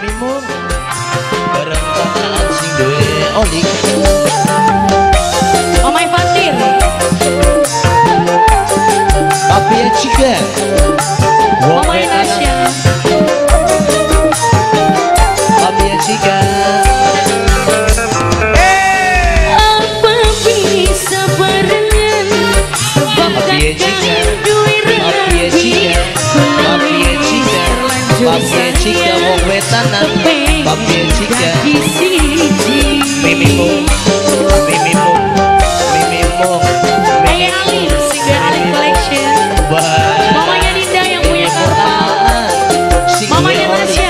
mimimu bareng tangan sing duwe oli. Omai Fatir Papi Cika Omai Nasya Papi Cika. apa bisa barengan sebab Papi Cika Papi Cika Papi Cika Papi Cika wong wetanan Papi Cika mimimu mimimu mimimu Ayah Ali Singgah Ali Collection mamanya Dinda yang punya kapal mamanya Nasya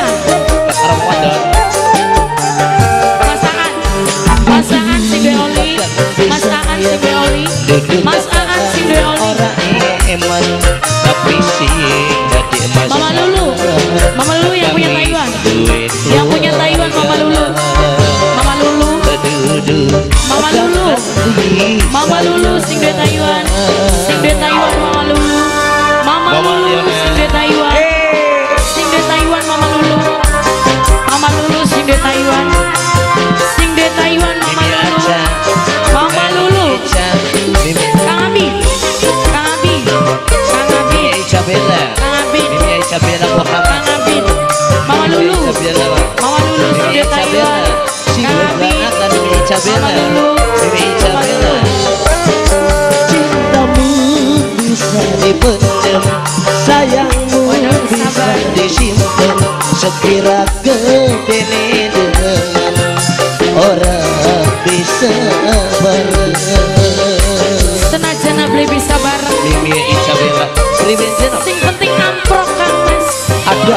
Mas Aan Singgah Oli Mas Aan Singgah Oli Mas Aan Singgah Oli orang eman tapi sih jadi emas. Mama Lulu yang punya Taiwan yang punya Taiwan Mama Lulu Mama Lulu Mama Lulu Mama Lulu Singgah Taiwan Singgah Taiwan Mama Lulu Mama Lulu Singgah Taiwan Singgah Taiwan Mama Lulu Mama Lulu Singgah Taiwan Singgah Taiwan Mama Lulu Mama Lulu Kang Abi Kang Abi Kang Abi Isabella Kang Abi Mimi Isabella Muhammad Kang Abi Mama Lulu Mama Lulu Singgah Taiwan Kang Abi Mama Lulu Mimi Isabella. Cintamu bisa dipendam, sayangmu bisa disimpan, sekira kedene dengan orang bisa bareng. senajan beli bisa bareng Mimi Isabella Pribenjen sing penting amprok Kang Mas ada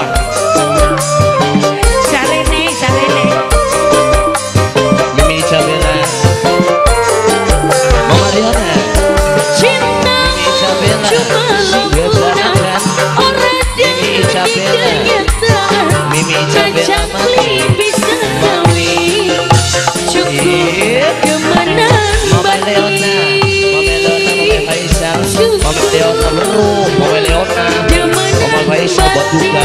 Jalene Mimi Isabella Mama Riona cinta Mimi Isabella cuma Singgah belakang orang Mimi Isabella Mimi Isabella beli bisa kawin cukup kemenangan Mama Leona Mama Faisal Mama Leona Meru Mama Leona Mama Faisal buat duka.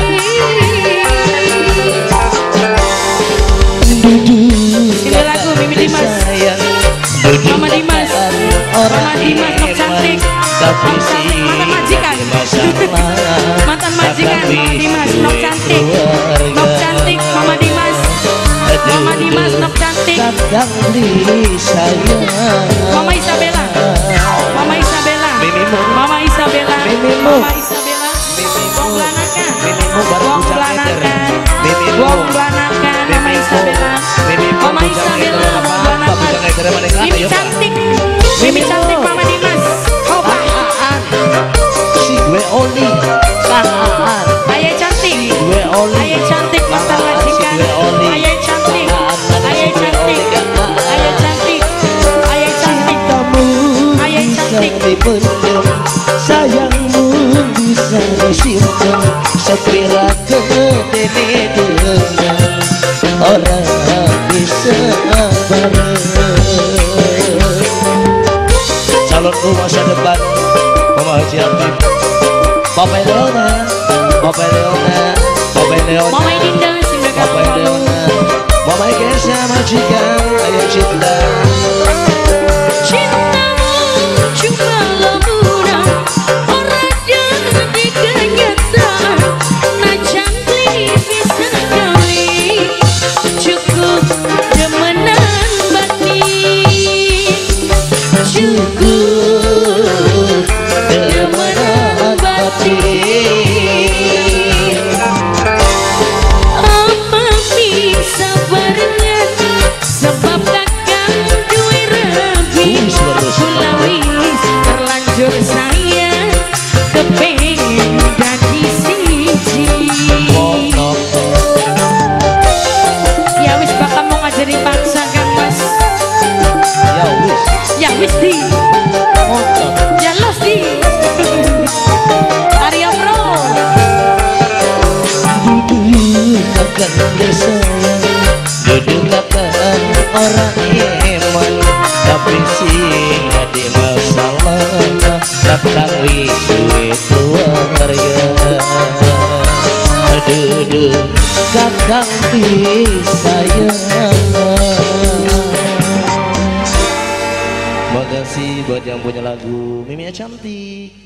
Ini lagu Mimi Dimas Mama Dimas Mama Dimas Nok cantik tapi sih mantan majikan mantan majikan Mama Dimas Nok cantik Mama Dimas Mama Dimas Nok cantik kadang di sayang Mama Isabella Mama Isabella mimimu Mama Isabella Mimimu. Mama Isabella Wong Blanakan mimimu baru Wong puncak meter Blanakan mimimu Wong Blanakan Mama Isabella Mama Isabella Wong Blanakan Mimi cantik Mimi cantik Mama Dimas Kaan si gue oli Kaan Ayah cantik gue oli Ayah cantik mantan Kaan si majikan gue oli Ayah cantik Ayah cantik Ayah cantik Ayah cantik kamu Ayah bisa cantik dipendam, sayangmu bisa disimpan, sekira kedene dengan orang bisa bareng. Calonku masa depan Mama Haji Habib Papa Leona Papa Leona Papa Leona Mama Dinda Singgah Papa Kapal Leona Mama Kesa majikan ayah cinta. Cintamu cuma lamunan orang jadi kenyataan najan beli bisa kawin cukup demenan batin cukup demenan batin apa bisa barengan sebab kakak duwe rabi kula wis terlanjur sayang kepengin dadi siji ya wis bakal mau ngajari paksa Kang Mas ya wis di ya los di Arya Bro Akan bersayang duduk akan orang iman, tapi sih ada masalah datang wisuwe keluarga. kakang sayang. Makasih buat yang punya lagu Mimi cantik.